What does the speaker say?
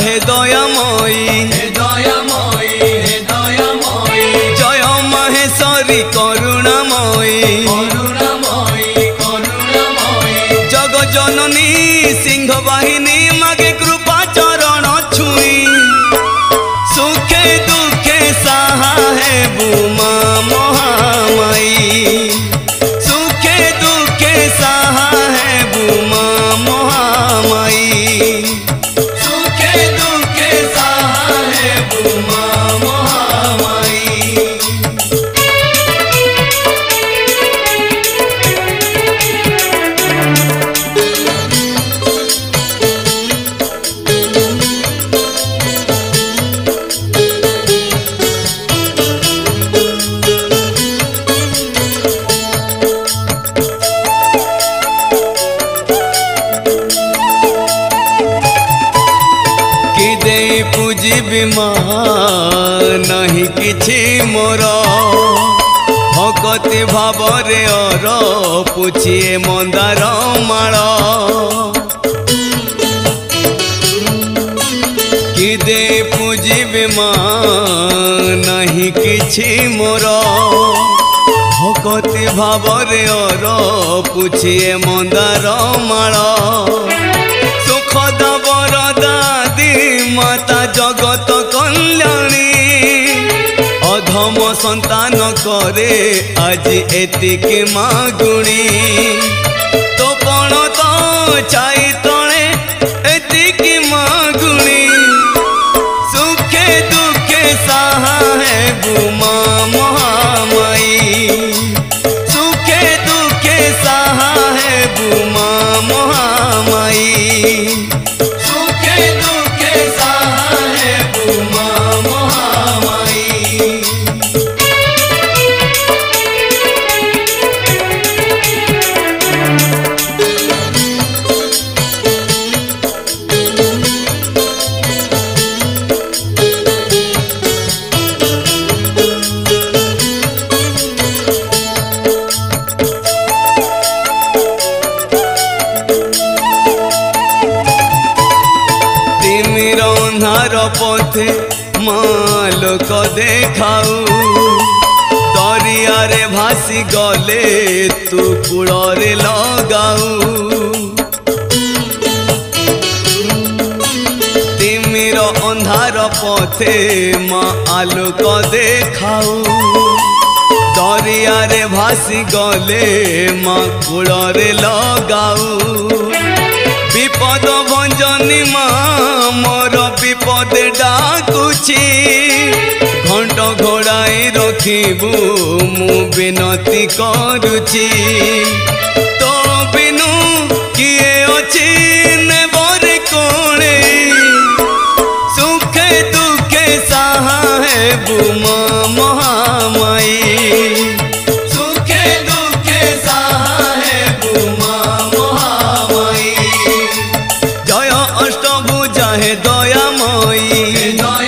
हे दयामयी हे दयामयी हे दयामयी जय माहेश्वरी करुणामयी करुणामयी करुणामयी जग जननी सिंह वाहिनी मागे कृपा चरण छुई सुखे दुखे साहा है बुमा महामाई सुखे दुखे साहा है बुमा महामाई सुखे दुखे साहा है बुमा महामाई। पूजिबी नहीं किछि मोर भक्ति भावरे अर पुछिए मंदार माल किदे पूजिबी नहीं किछि मोर भक्ति भावरे अर पुछिए मंदार माल सुखद वरदा माता जगत कल्याणी अधम संतान करे आज एतिकी मागुणी तो पण तो छाई तले एतिकी मागुणी सुखे दुखे साहा है बुमा महामाई सुखे दुखे साहा है बुमा महामाई पथे मालोक देखाऊ दरिया रे भासी गले तू कूଳରେ लगाऊ तिमिर अंधार पथे माँ आलोक देखाऊ दरिया रे भासी गले माँ कूଳରେ लगाऊ विपद भंजनी माँ मोर विपद डाकुची घंट घोड़ाई रखिबू मु विनती करुची तो बिनु किए अछि नेबर कोणे सुखे दुखे साहा है बुमा महामाई सुखे दुखे साहा है बुमा महामाई जय अष्टभुजा हे दयामयी।